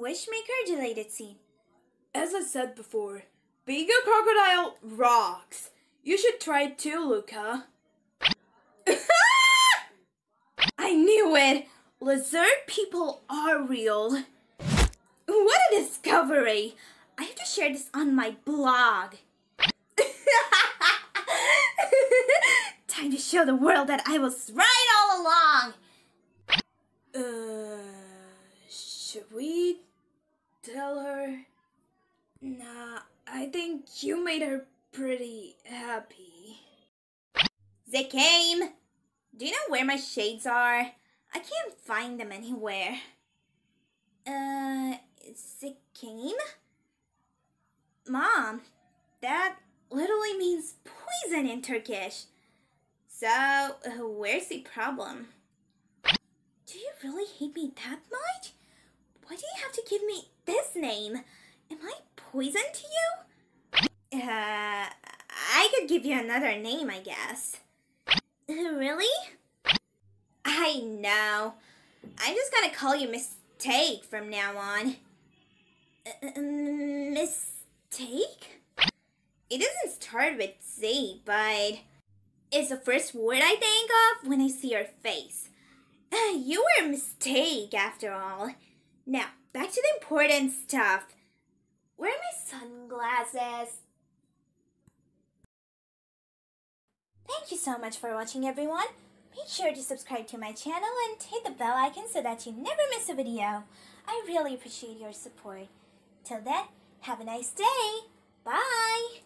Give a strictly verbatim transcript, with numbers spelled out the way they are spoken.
WishMaker deleted scene. As I said before, being a crocodile rocks. You should try it too, Luca. I knew it! Lizard people are real. What a discovery! I have to share this on my blog. Time to show the world that I was right all along. Uh, should we tell her? Nah, I think you made her pretty happy. They came. Do you know where my shades are? I can't find them anywhere. Uh, they came? Mom, that literally means poison in Turkish. So, uh, where's the problem? Do you really hate me that much? Why do you have to give me this name? Am I poison to you? Uh, I could give you another name, I guess. Really? I know. I'm just gonna call you Mistake from now on. Uh, mistake? It doesn't start with Z, but it's the first word I think of when I see your face. You were a mistake, after all. Now, back to the important stuff. Where are my sunglasses? Thank you so much for watching, everyone. Make sure to subscribe to my channel and hit the bell icon so that you never miss a video. I really appreciate your support. Till then, have a nice day. Bye!